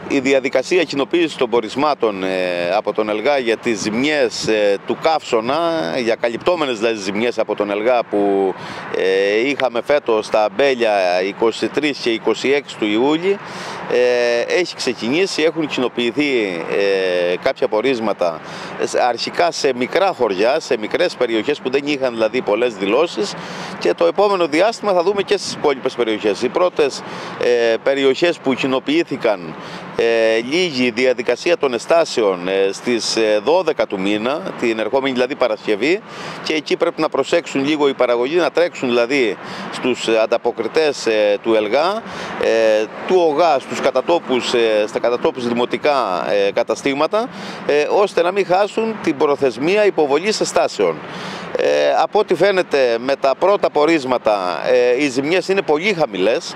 η διαδικασία κοινοποίησης των πορισμάτων από τον ΕΛΓΑ για τις ζημιές του καύσωνα, για καλυπτόμενες δηλαδή ζημιές από τον ΕΛΓΑ που είχαμε φέτος στα Αμπέλια 23 και 26 του Ιούλη, έχει ξεκινήσει. Έχουν κοινοποιηθεί κάποια πορίσματα αρχικά σε μικρά χωριά, σε μικρές περιοχές που δεν είχαν δηλαδή πολλές δηλώσεις, και το επόμενο διάστημα θα δούμε και στις υπόλοιπες περιοχές. Οι πρώτες περιοχές που κοινοποιήθηκαν λίγη η διαδικασία των εστάσεων στις 12 του μήνα, την ερχόμενη δηλαδή Παρασκευή, και εκεί πρέπει να προσέξουν λίγο οι παραγωγοί, να τρέξουν δηλαδή στους ανταποκριτές του ΕΛΓΑ, του ΟΓΑ, στα κατατόπους δημοτικά καταστήματα, ώστε να μην χάσουν την προθεσμία υποβολής εστάσεων. Από ό,τι φαίνεται με τα πρώτα πορίσματα οι ζημιές είναι πολύ χαμηλές,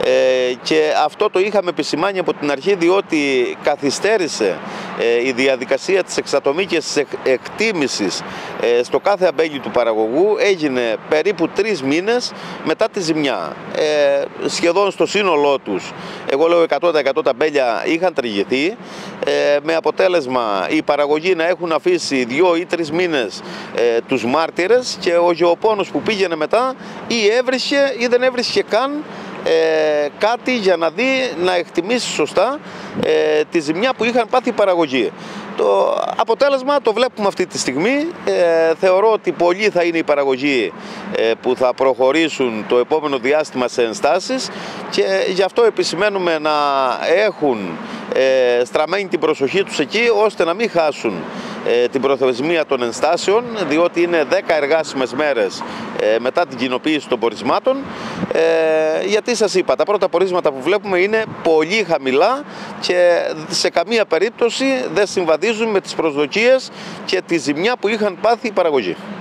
και αυτό το είχαμε επισημάνει από την αρχή, διότι καθυστέρησε η διαδικασία της εξατομίκησης εκτίμησης στο κάθε αμπέλι του παραγωγού. Έγινε περίπου 3 μήνες μετά τη ζημιά. Σχεδόν στο σύνολό τους, εγώ λέω 100% τα αμπέλια είχαν τριγηθεί, με αποτέλεσμα οι παραγωγοί να έχουν αφήσει 2 ή 3 μήνες τους μάρτυρες, και ο γεωπόνος που πήγαινε μετά ή έβρισκε ή δεν έβρισκε καν κάτι για να δει, να εκτιμήσει σωστά τη ζημιά που είχαν πάθει οι παραγωγοί. Το αποτέλεσμα το βλέπουμε αυτή τη στιγμή. Θεωρώ ότι πολλοί θα είναι οι παραγωγοί που θα προχωρήσουν το επόμενο διάστημα σε ενστάσεις, και γι' αυτό επισημαίνουμε να έχουν στραμμένη την προσοχή τους εκεί, ώστε να μην χάσουν την προθεσμία των ενστάσεων, διότι είναι 10 εργάσιμες μέρες μετά την κοινοποίηση των πορισμάτων, γιατί σας είπα, τα πρώτα πορίσματα που βλέπουμε είναι πολύ χαμηλά και σε καμία περίπτωση δεν συμβαδίζουν με τις προσδοκίες και τη ζημιά που είχαν πάθει οι παραγωγοί.